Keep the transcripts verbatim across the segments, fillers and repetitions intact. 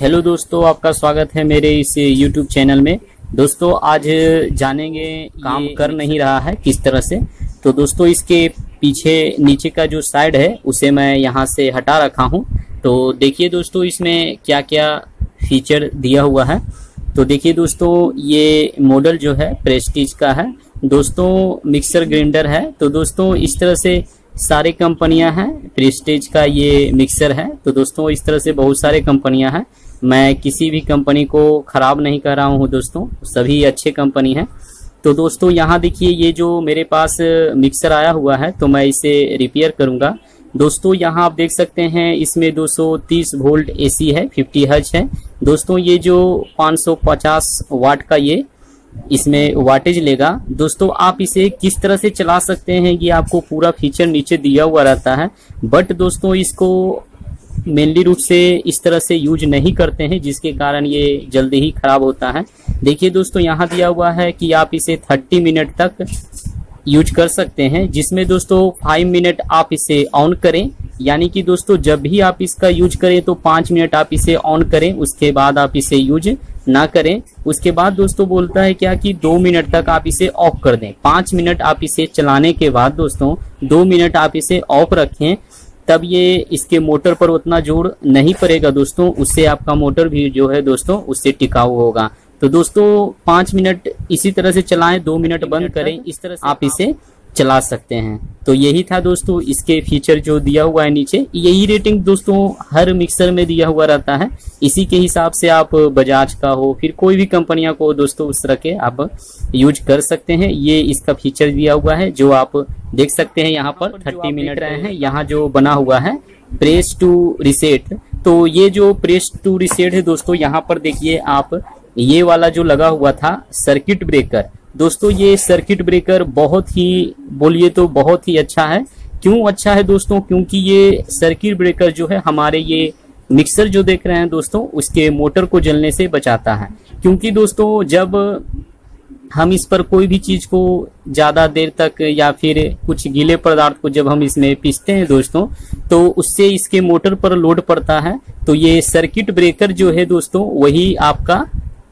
Hello दोस्तों, आपका स्वागत है मेरे इस यूट्यूब चैनल में। दोस्तों आज जानेंगे काम कर नहीं रहा है किस तरह से। तो दोस्तों इसके पीछे नीचे का जो साइड है उसे मैं यहाँ से हटा रखा हूँ। तो देखिए दोस्तों इसमें क्या क्या फीचर दिया हुआ है। तो देखिए दोस्तों ये मॉडल जो है प्रेस्टीज का है दोस्तों, मिक्सर ग्राइंडर है। तो दोस्तों इस तरह से सारे कंपनियां हैं, प्रेस्टीज का ये मिक्सर है। तो दोस्तों इस तरह से बहुत सारे कंपनियां हैं, मैं किसी भी कंपनी को खराब नहीं कर रहा हूं दोस्तों, सभी अच्छे कंपनी हैं। तो दोस्तों यहाँ देखिए ये जो मेरे पास मिक्सर आया हुआ है तो मैं इसे रिपेयर करूंगा। दोस्तों यहाँ आप देख सकते हैं इसमें दो सौ तीस वोल्ट एसी है, पचास हर्ट्ज है दोस्तों। ये जो पाँच सौ पचास वाट का ये इसमें वाटेज लेगा दोस्तों। आप इसे किस तरह से चला सकते हैं ये आपको पूरा फीचर नीचे दिया हुआ रहता है, बट दोस्तों इसको मेनली रूप से इस तरह से यूज नहीं करते हैं, जिसके कारण ये जल्दी ही खराब होता है। देखिए दोस्तों यहाँ दिया हुआ है कि आप इसे तीस मिनट तक यूज कर सकते हैं, जिसमें दोस्तों पाँच मिनट आप इसे ऑन करें, यानी कि दोस्तों जब भी आप इसका यूज करें तो पाँच मिनट आप इसे ऑन करें, उसके बाद आप इसे यूज ना करें। उसके बाद दोस्तों बोलता है क्या कि दो मिनट तक आप इसे ऑफ कर दें। पाँच मिनट आप इसे चलाने के बाद दोस्तों दो मिनट आप इसे ऑफ रखें, तब ये इसके मोटर पर उतना जोर नहीं पड़ेगा दोस्तों, उससे आपका मोटर भी जो है दोस्तों उससे टिकाऊ होगा। तो दोस्तों पाँच मिनट इसी तरह से चलाएं, दो मिनट बंद करें, इस तरह से आप इसे चला सकते हैं। तो यही था दोस्तों इसके फीचर जो दिया हुआ है नीचे। यही रेटिंग दोस्तों हर मिक्सर में दिया हुआ रहता है, इसी के हिसाब से आप बजाज का हो फिर कोई भी कंपनियां को दोस्तों उस तरह के आप यूज कर सकते हैं। ये इसका फीचर दिया हुआ है जो आप देख सकते हैं यहाँ पर तीस मिनट रहे हैं। यहाँ जो बना हुआ है प्रेस टू रिसेट, तो ये जो प्रेस टू रिसेट है दोस्तों, यहाँ पर देखिए आप ये वाला जो लगा हुआ था सर्किट ब्रेकर दोस्तों, ये सर्किट ब्रेकर बहुत ही बोलिए तो बहुत ही अच्छा है। क्यों अच्छा है दोस्तों? क्योंकि ये सर्किट ब्रेकर जो है हमारे ये मिक्सर जो देख रहे हैं दोस्तों उसके मोटर को जलने से बचाता है। क्योंकि दोस्तों जब हम इस पर कोई भी चीज को ज्यादा देर तक या फिर कुछ गीले पदार्थ को जब हम इसमें पीसते हैं दोस्तों, तो उससे इसके मोटर पर लोड पड़ता है। तो ये सर्किट ब्रेकर जो है दोस्तों वही आपका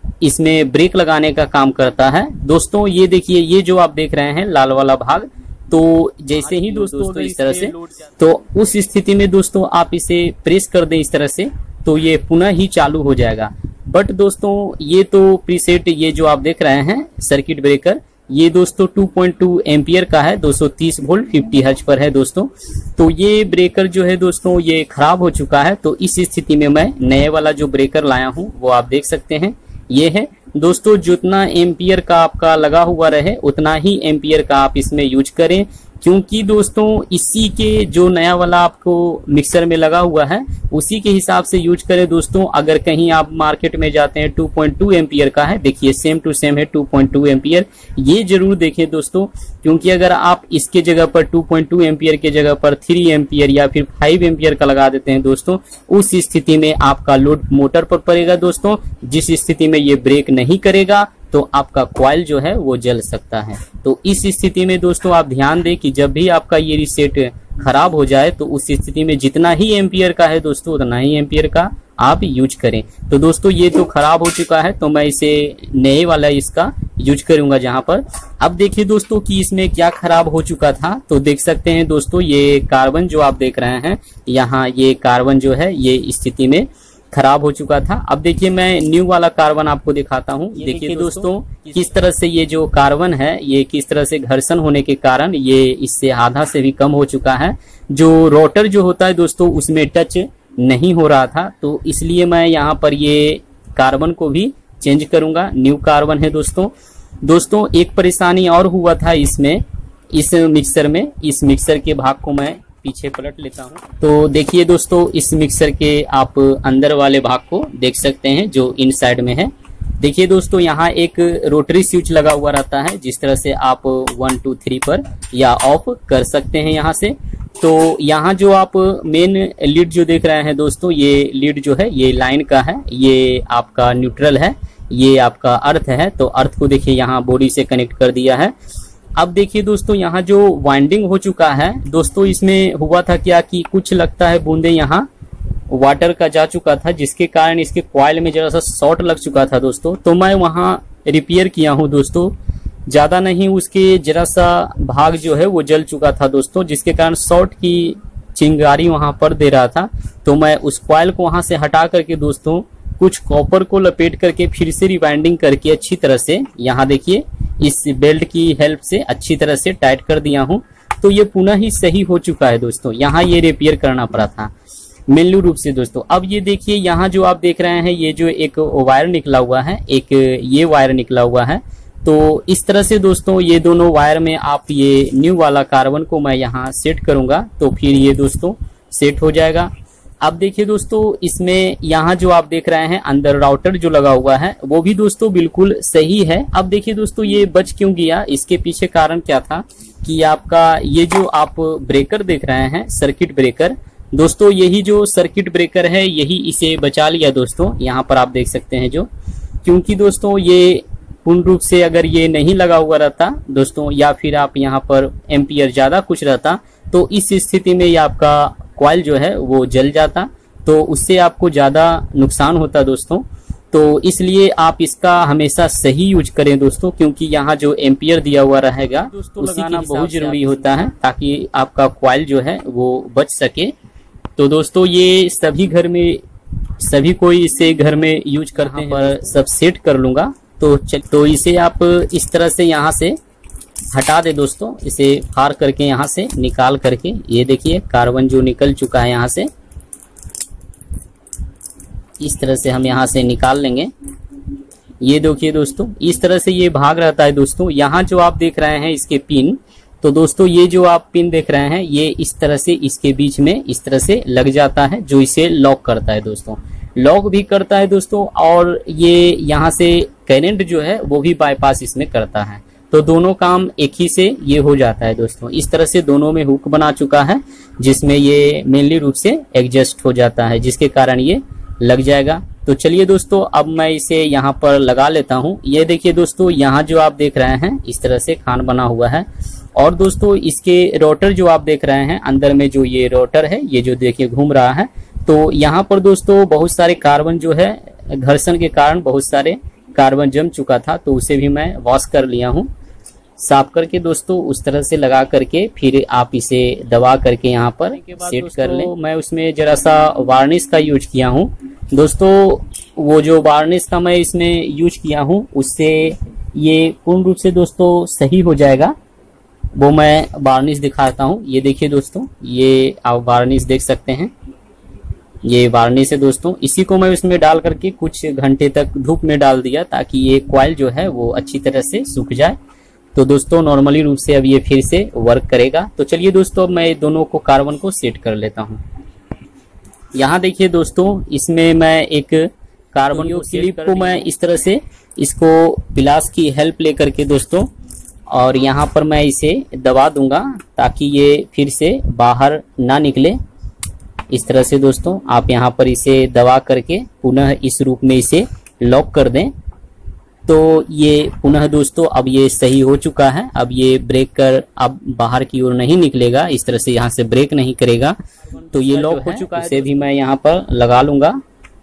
इसमें ब्रेक लगाने का काम करता है दोस्तों। ये देखिए ये जो आप देख रहे हैं लाल वाला भाग, तो जैसे ही दोस्तों, दोस्तों इस तरह से, तो उस स्थिति में दोस्तों आप इसे प्रेस कर दें इस तरह से, तो ये पुनः ही चालू हो जाएगा। बट दोस्तों ये तो प्रीसेट ये जो आप देख रहे हैं सर्किट ब्रेकर, ये दोस्तों दो पॉइंट दो एम्पियर का है, दो सौ तीस वोल्ट पचास हर्ट्ज पर है दोस्तों। तो ये ब्रेकर जो है दोस्तों ये खराब हो चुका है। तो इस स्थिति में मैं नए वाला जो ब्रेकर लाया हूँ वो आप देख सकते हैं ये है दोस्तों। जितना एम्पियर का आपका लगा हुआ रहे उतना ही एम्पियर का आप इसमें यूज करें, क्योंकि दोस्तों इसी के जो नया वाला आपको मिक्सर में लगा हुआ है उसी के हिसाब से यूज करें दोस्तों। अगर कहीं आप मार्केट में जाते हैं दो पॉइंट दो एम्पियर का है, देखिए सेम टू सेम है दो पॉइंट दो एम्पियर, ये जरूर देखें दोस्तों। क्योंकि अगर आप इसके जगह पर दो पॉइंट दो एम्पियर के जगह पर तीन एम्पियर या फिर पाँच एम्पियर का लगा देते हैं दोस्तों, उस स्थिति में आपका लोड मोटर पर पड़ेगा दोस्तों, जिस स्थिति में ये ब्रेक नहीं करेगा तो आपका कॉइल जो है वो जल सकता है। तो इस स्थिति में दोस्तों आप ध्यान दें कि जब भी आपका ये रीसेट खराब हो जाए तो उस स्थिति में जितना ही एम्पियर का है दोस्तों उतना ही एम्पियर का आप यूज करें। तो दोस्तों ये तो खराब हो चुका है, तो मैं इसे नए वाला इसका यूज करूंगा जहां पर। अब देखिए दोस्तों कि इसमें क्या खराब हो चुका था, तो देख सकते हैं दोस्तों ये कार्बन जो आप देख रहे हैं यहाँ, ये कार्बन जो है ये स्थिति में खराब हो चुका था। अब देखिए मैं न्यू वाला कार्बन आपको दिखाता हूँ। देखिए दोस्तों किस तरह से ये जो कार्बन है ये किस तरह से घर्षण होने के कारण ये इससे आधा से भी कम हो चुका है। जो रोटर जो होता है दोस्तों उसमें टच नहीं हो रहा था, तो इसलिए मैं यहाँ पर ये कार्बन को भी चेंज करूंगा, न्यू कार्बन है दोस्तों। दोस्तों एक परेशानी और हुआ था इसमें, इस मिक्सर में, इस मिक्सर के भाग को मैं पीछे पलट लेता हूँ। तो देखिए दोस्तों इस मिक्सर के आप अंदर वाले भाग को देख सकते हैं जो इन साइड में है। देखिए दोस्तों यहाँ एक रोटरी स्विच लगा हुआ रहता है, जिस तरह से आप वन टू थ्री पर या ऑफ कर सकते हैं यहाँ से। तो यहाँ जो आप मेन लीड जो देख रहे हैं दोस्तों, ये लीड जो है ये लाइन का है, ये आपका न्यूट्रल है, ये आपका अर्थ है। तो अर्थ को देखिए यहाँ बॉडी से कनेक्ट कर दिया है। अब देखिए दोस्तों यहाँ जो वाइंडिंग हो चुका है दोस्तों, इसमें हुआ था क्या कि कुछ लगता है बूंदे यहाँ वाटर का जा चुका था, जिसके कारण इसके कॉइल में जरा सा शॉर्ट लग चुका था दोस्तों। तो मैं वहां रिपेयर किया हूं दोस्तों, ज्यादा नहीं, उसके जरा सा भाग जो है वो जल चुका था दोस्तों, जिसके कारण शॉर्ट की चिंगारी वहां पर दे रहा था। तो मैं उस कॉइल को वहां से हटा करके दोस्तों कुछ कॉपर को लपेट करके फिर से रिवाइंडिंग करके अच्छी तरह से यहाँ देखिए इस बेल्ट की हेल्प से अच्छी तरह से टाइट कर दिया हूँ। तो ये पुनः ही सही हो चुका है दोस्तों। यहाँ ये रिपेयर करना पड़ा था मेनली रूप से दोस्तों। अब ये देखिए यहाँ जो आप देख रहे हैं, ये जो एक वायर निकला हुआ है, एक ये वायर निकला हुआ है। तो इस तरह से दोस्तों ये दोनों वायर में आप ये न्यू वाला कार्बन को मैं यहाँ सेट करूंगा, तो फिर ये दोस्तों सेट हो जाएगा। अब देखिए दोस्तों इसमें यहाँ जो आप देख रहे हैं अंदर राउटर जो लगा हुआ है वो भी दोस्तों बिल्कुल सही है। अब देखिए दोस्तों ये बच क्यों गया, इसके पीछे कारण क्या था कि आपका ये जो आप ब्रेकर देख रहे हैं सर्किट ब्रेकर, दोस्तों यही जो सर्किट ब्रेकर है यही इसे बचा लिया दोस्तों। यहाँ पर आप देख सकते हैं जो, क्योंकि दोस्तों ये पूर्ण रूप से अगर ये नहीं लगा हुआ रहता दोस्तों, या फिर आप यहाँ पर एम्पियर ज्यादा कुछ रहता, तो इस स्थिति में ये आपका कॉइल जो है वो जल जाता, तो उससे आपको ज्यादा नुकसान होता दोस्तों। तो इसलिए आप इसका हमेशा सही यूज करें दोस्तों, क्योंकि यहाँ जो एम्पियर दिया हुआ रहेगा दोस्तों लगाना बहुत जरूरी होता है ताकि आपका कॉइल जो है वो बच सके। तो दोस्तों ये सभी घर में सभी कोई इसे घर में यूज करते हैं, पर सब सेट कर लूंगा। तो तो इसे आप इस तरह से यहाँ से हटा दे दोस्तों, इसे फाड़ करके यहाँ से निकाल करके, ये देखिए कार्बन जो निकल चुका है यहाँ से, इस तरह से हम यहाँ से निकाल लेंगे। ये देखिए दोस्तों इस तरह से ये भाग रहता है दोस्तों। यहाँ जो आप देख रहे हैं इसके पिन, तो दोस्तों ये जो आप पिन देख रहे हैं ये इस तरह से इसके बीच में इस तरह से लग जाता है, जो इसे लॉक करता है दोस्तों, लॉक भी करता है दोस्तों, और ये यहाँ से करंट जो है वो भी बाईपास इसमें करता है। तो दोनों काम एक ही से ये हो जाता है दोस्तों। इस तरह से दोनों में हुक बना चुका है, जिसमें ये मेनली रूप से एडजस्ट हो जाता है, जिसके कारण ये लग जाएगा। तो चलिए दोस्तों अब मैं इसे यहाँ पर लगा लेता हूँ। ये देखिए दोस्तों यहाँ जो आप देख रहे हैं इस तरह से खान बना हुआ है, और दोस्तों इसके रोटर जो आप देख रहे हैं अंदर में जो ये रोटर है ये जो देखिए घूम रहा है, तो यहाँ पर दोस्तों बहुत सारे कार्बन जो है घर्षण के कारण बहुत सारे कार्बन जम चुका था, तो उसे भी मैं वॉश कर लिया हूँ साफ करके दोस्तों। उस तरह से लगा करके फिर आप इसे दबा करके यहाँ पर सेट कर लें। मैं उसमें जरा सा वार्निश का यूज किया हूँ दोस्तों। वो जो वार्निश का मैं इसमें यूज किया हूँ उससे ये पूर्ण रूप से दोस्तों सही हो जाएगा। वो मैं वार्निश दिखाता हूँ। ये देखिए दोस्तों ये आप वार्निश देख सकते हैं, ये वार्निश है दोस्तों। इसी को मैं उसमें डाल करके कुछ घंटे तक धूप में डाल दिया ताकि ये कॉइल जो है वो अच्छी तरह से सूख जाए। तो दोस्तों नॉर्मली रूप से अब ये फिर से वर्क करेगा। तो चलिए दोस्तों मैं दोनों को कार्बन को सेट कर लेता हूँ। यहाँ देखिए दोस्तों इसमें मैं एक कार्बन को क्लिप को मैं इस तरह से इसको पिलास की हेल्प लेकर के दोस्तों, और यहाँ पर मैं इसे दबा दूंगा ताकि ये फिर से बाहर ना निकले। इस तरह से दोस्तों आप यहाँ पर इसे दबा करके पुनः इस रूप में इसे लॉक कर दें। तो ये पुनः दोस्तों अब ये सही हो चुका है। अब ये ब्रेक कर अब बाहर की ओर नहीं निकलेगा, इस तरह से यहाँ से ब्रेक नहीं करेगा। तो ये लॉक हो चुका है, इसे भी मैं यहाँ पर लगा लूंगा।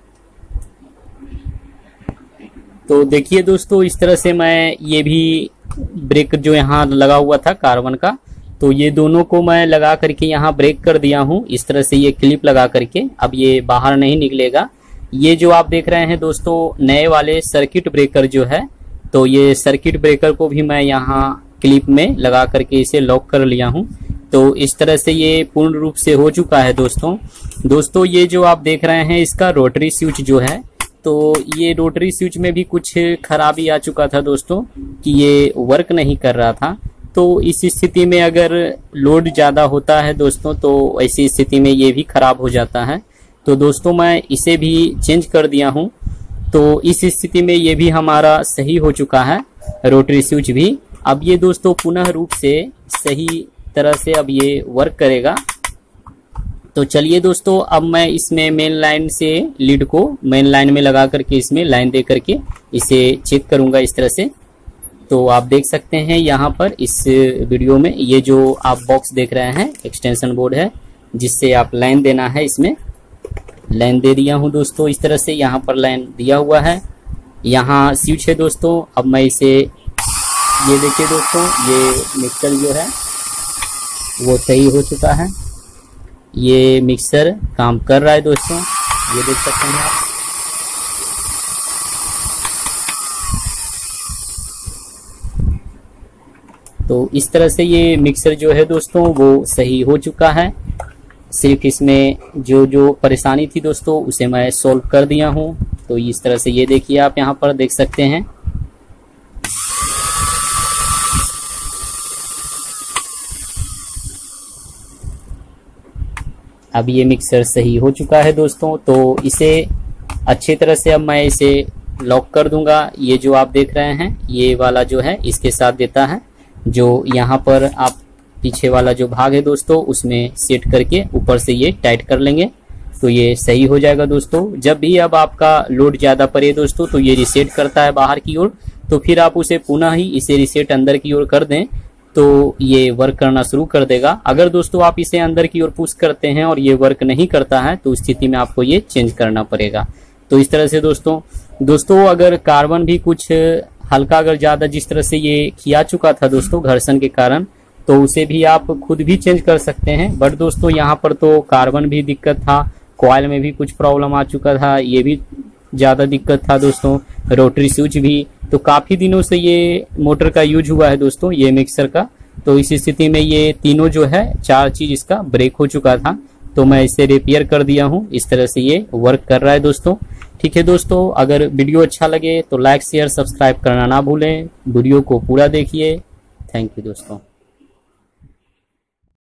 तो देखिए दोस्तों इस तरह से मैं ये भी ब्रेक जो यहाँ लगा हुआ था कार्बन का, तो ये दोनों को मैं लगा करके यहाँ ब्रेक कर दिया हूँ इस तरह से ये क्लिप लगा करके। अब ये बाहर नहीं निकलेगा। ये जो आप देख रहे हैं दोस्तों नए वाले सर्किट ब्रेकर जो है, तो ये सर्किट ब्रेकर को भी मैं यहाँ क्लिप में लगा करके इसे लॉक कर लिया हूँ। तो इस तरह से ये पूर्ण रूप से हो चुका है दोस्तों। दोस्तों ये जो आप देख रहे हैं इसका रोटरी स्विच जो है, तो ये रोटरी स्विच में भी कुछ खराबी आ चुका था दोस्तों कि ये वर्क नहीं कर रहा था। तो इस स्थिति में अगर लोड ज्यादा होता है दोस्तों तो ऐसी स्थिति में ये भी खराब हो जाता है। तो दोस्तों मैं इसे भी चेंज कर दिया हूँ। तो इस स्थिति में ये भी हमारा सही हो चुका है रोटरी स्विच भी। अब ये दोस्तों पुनः रूप से सही तरह से अब ये वर्क करेगा। तो चलिए दोस्तों अब मैं इसमें मेन लाइन से लीड को मेन लाइन में लगा करके इसमें लाइन दे करके इसे चेक करूंगा इस तरह से। तो आप देख सकते हैं यहाँ पर इस वीडियो में ये जो आप बॉक्स देख रहे हैं एक्सटेंशन बोर्ड है जिससे आप लाइन देना है इसमें। लाइन दे दिया हूँ दोस्तों। इस तरह से यहाँ पर लाइन दिया हुआ है, यहाँ स्विच है दोस्तों। अब मैं इसे, ये देखिए दोस्तों, ये मिक्सर जो है वो सही हो चुका है। ये मिक्सर काम कर रहा है दोस्तों, ये देख सकते हैं आप। तो इस तरह से ये मिक्सर जो है दोस्तों वो सही हो चुका है। सिर्फ इसमें जो जो परेशानी थी दोस्तों उसे मैं सॉल्व कर दिया हूँ। तो इस तरह से ये देखिए, आप यहाँ पर देख सकते हैं। अब ये मिक्सर सही हो चुका है दोस्तों। तो इसे अच्छी तरह से अब मैं इसे लॉक कर दूंगा। ये जो आप देख रहे हैं ये वाला जो है इसके साथ देता है, जो यहाँ पर आप पीछे वाला जो भाग है दोस्तों उसमें सेट करके ऊपर से ये टाइट कर लेंगे तो ये सही हो जाएगा दोस्तों। जब भी अब आपका लोड ज्यादा पड़े दोस्तों तो ये रिसेट करता है बाहर की ओर, तो फिर आप उसे पुनः ही इसे रिसेट अंदर की ओर कर दें तो ये वर्क करना शुरू कर देगा। अगर दोस्तों आप इसे अंदर की ओर पुश करते हैं और ये वर्क नहीं करता है तो उस स्थिति में आपको ये चेंज करना पड़ेगा। तो इस तरह से दोस्तों दोस्तों अगर कार्बन भी कुछ हल्का अगर ज्यादा जिस तरह से ये खिया चुका था दोस्तों घर्षण के कारण, तो उसे भी आप खुद भी चेंज कर सकते हैं। बट दोस्तों यहाँ पर तो कार्बन भी दिक्कत था, कॉइल में भी कुछ प्रॉब्लम आ चुका था, ये भी ज्यादा दिक्कत था दोस्तों, रोटरी स्विच भी। तो काफी दिनों से ये मोटर का यूज हुआ है दोस्तों, ये मिक्सर का। तो इस स्थिति में ये तीनों जो है चार चीज इसका ब्रेक हो चुका था, तो मैं इसे रिपेयर कर दिया हूँ। इस तरह से ये वर्क कर रहा है दोस्तों। ठीक है दोस्तों, अगर वीडियो अच्छा लगे तो लाइक शेयर सब्सक्राइब करना ना भूलें। वीडियो को पूरा देखिए। थैंक यू दोस्तों।